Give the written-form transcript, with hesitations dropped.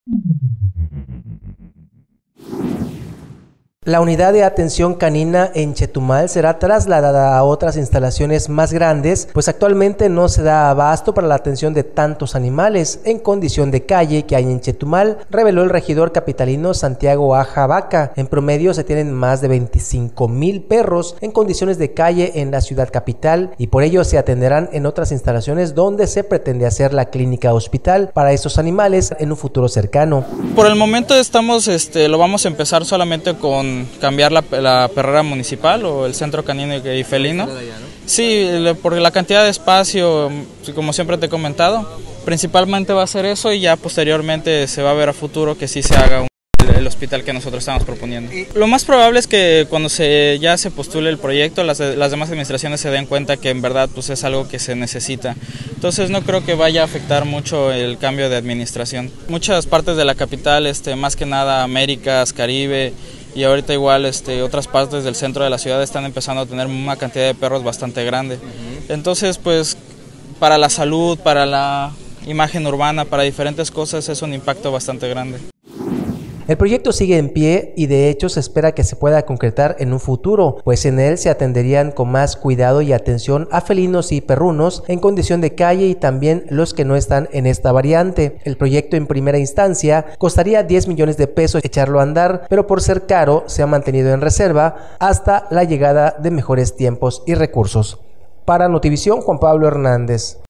La unidad de atención canina en Chetumal será trasladada a otras instalaciones más grandes, pues actualmente no se da abasto para la atención de tantos animales en condición de calle que hay en Chetumal, reveló el regidor capitalino Santiago Aja Vaca. En promedio se tienen más de 25,000 perros en condiciones de calle en la ciudad capital y por ello se atenderán en otras instalaciones donde se pretende hacer la clínica hospital para estos animales en un futuro cercano. Por el momento lo vamos a empezar solamente con cambiar la perrera municipal o el centro canino y felino. Sí, por la cantidad de espacio, como siempre te he comentado, principalmente va a ser eso y ya posteriormente se va a ver a futuro que sí se haga el hospital que nosotros estamos proponiendo. Lo más probable es que cuando ya se postule el proyecto, las demás administraciones se den cuenta que en verdad pues es algo que se necesita. Entonces no creo que vaya a afectar mucho el cambio de administración. Muchas partes de la capital, más que nada Américas, Caribe y ahorita igual otras partes del centro de la ciudad están empezando a tener una cantidad de perros bastante grande. Entonces pues para la salud, para la imagen urbana, para diferentes cosas es un impacto bastante grande. El proyecto sigue en pie y de hecho se espera que se pueda concretar en un futuro, pues en él se atenderían con más cuidado y atención a felinos y perrunos en condición de calle y también los que no están en esta variante. El proyecto en primera instancia costaría 10 millones de pesos echarlo a andar, pero por ser caro se ha mantenido en reserva hasta la llegada de mejores tiempos y recursos. Para Notivisión, Juan Pablo Hernández.